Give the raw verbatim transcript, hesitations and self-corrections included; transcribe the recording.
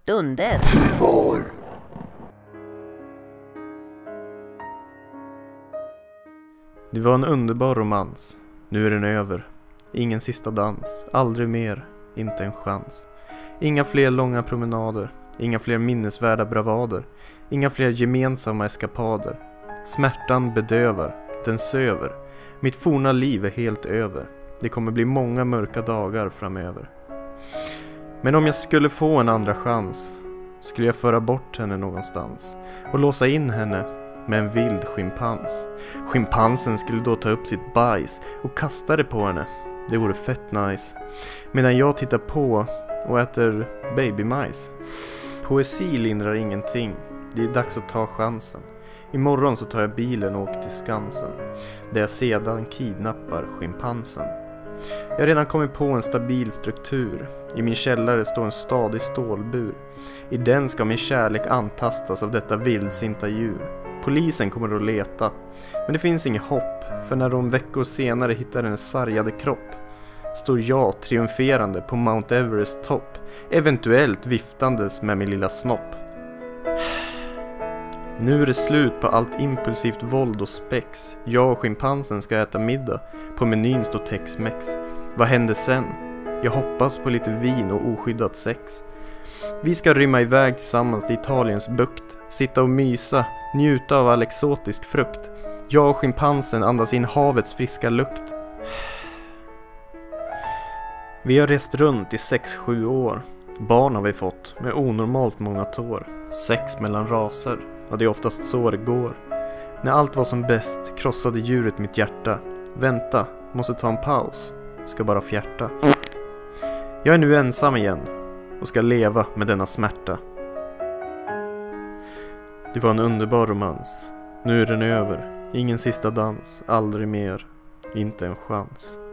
stunder. Det var en underbar romans. Nu är den över. Ingen sista dans. Aldrig mer. Inte en chans. Inga fler långa promenader. Inga fler minnesvärda bravader. Inga fler gemensamma eskapader. Smärtan bedövar. Den söver. Mitt forna liv är helt över. Det kommer bli många mörka dagar framöver. Men om jag skulle få en andra chans, skulle jag föra bort henne någonstans och låsa in henne med en vild schimpans. Schimpansen skulle då ta upp sitt bajs och kasta det på henne. Det vore fett nice. Medan jag tittar på och äter babymajs. Poesi lindrar ingenting. Det är dags att ta chansen. Imorgon så tar jag bilen och åker till Skansen, där jag sedan kidnappar schimpansen. Jag har redan kommit på en stabil struktur. I min källare står en stadig stålbur. I den ska min kärlek antastas av detta vildsinta djur. Polisen kommer att leta, men det finns inget hopp. För när de veckor senare hittar en sargade kropp, står jag triumferande på Mount Everest topp, eventuellt viftandes med min lilla snopp. Nu är det slut på allt impulsivt våld och spex. Jag och schimpansen ska äta middag. På menyn står Tex-Mex. Vad händer sen? Jag hoppas på lite vin och oskyddat sex. Vi ska rymma iväg tillsammans till Italiens bukt. Sitta och mysa, njuta av all exotisk frukt. Jag och schimpansen andas in havets friska lukt. Vi har rest runt i sex sju år. Barn har vi fått med onormalt många tår. Sex mellan raser. Ja, det är oftast så det går. När allt var som bäst krossade djuret mitt hjärta. Vänta, måste ta en paus. Ska bara fjärta. Jag är nu ensam igen och ska leva med denna smärta. Det var en underbar romans. Nu är den över. Ingen sista dans, aldrig mer. Inte en chans.